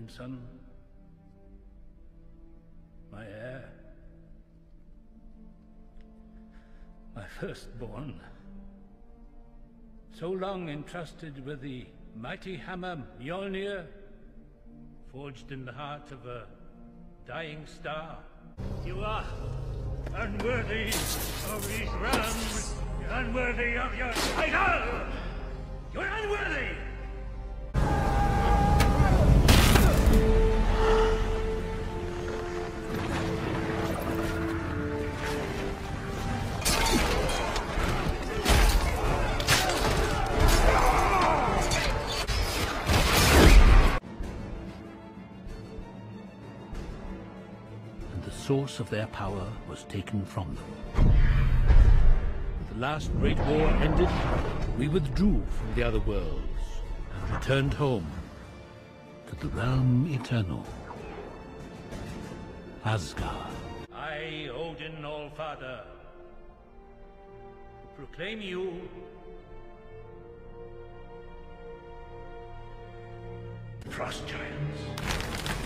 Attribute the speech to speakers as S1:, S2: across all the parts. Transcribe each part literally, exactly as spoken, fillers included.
S1: Odinson, my heir, my firstborn, so long entrusted with the mighty hammer Mjolnir, forged in the heart of a dying star. You are unworthy of these realms. You're unworthy of your title. You're unworthy.
S2: The source of their power was taken from them. With the last great war ended, we withdrew from the other worlds and returned home to the realm eternal, Asgard.
S1: I, Odin Allfather, proclaim you Frost Giants.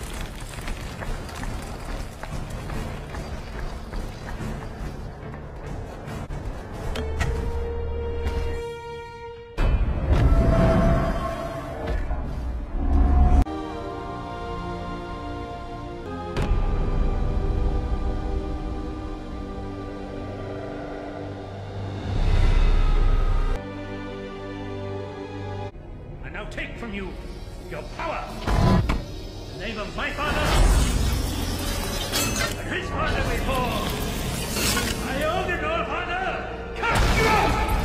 S1: Take from you your power in the name of my father and his father before. I own it all, father! Cast you out!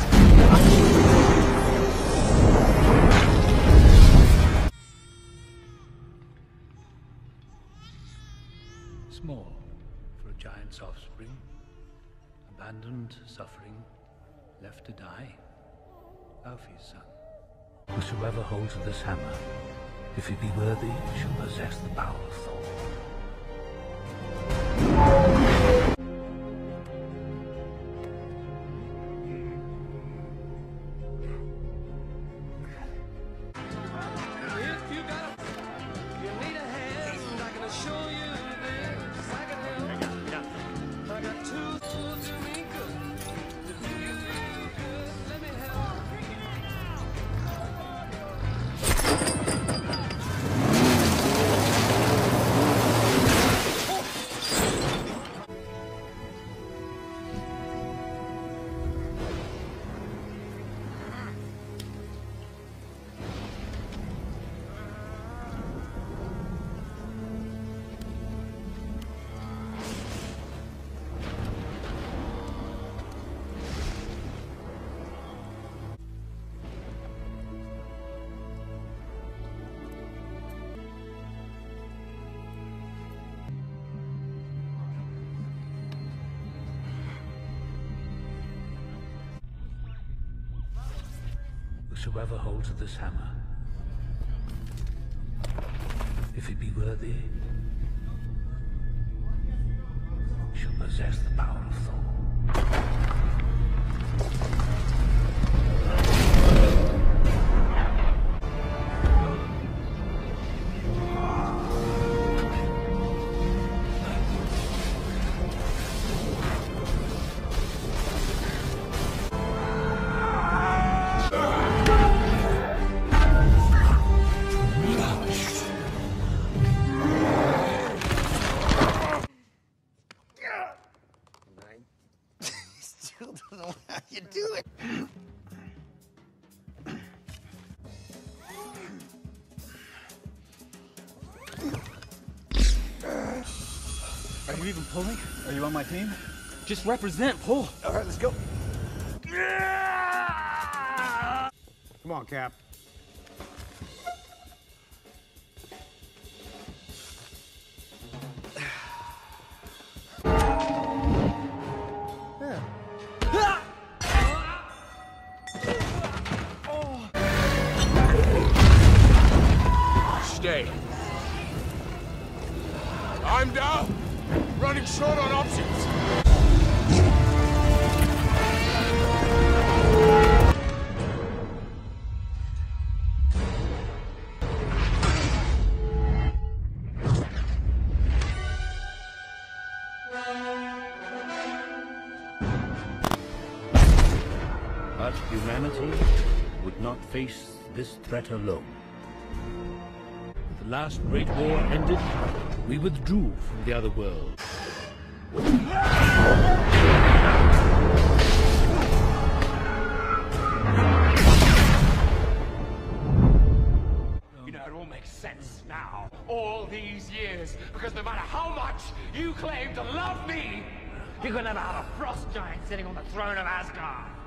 S2: Small for a giant's offspring, abandoned, suffering, left to die, Alfie's son. Whosoever holds this hammer, if he be worthy, shall possess the power of Thor. Whosoever holds this hammer, if he be worthy, shall possess the power of Thor.
S3: Don't know how you do it.
S4: Are you even pulling? Are you on my team? Just represent, pull.
S3: All right, let's go. Come on, Cap.
S5: Stay. I'm down. Running short on options.
S2: But humanity would not face this threat alone. The last Great War ended, we withdrew from the other world.
S5: You know, it all makes sense now. All these years. Because no matter how much you claim to love me, you're gonna never have a frost giant sitting on the throne of Asgard.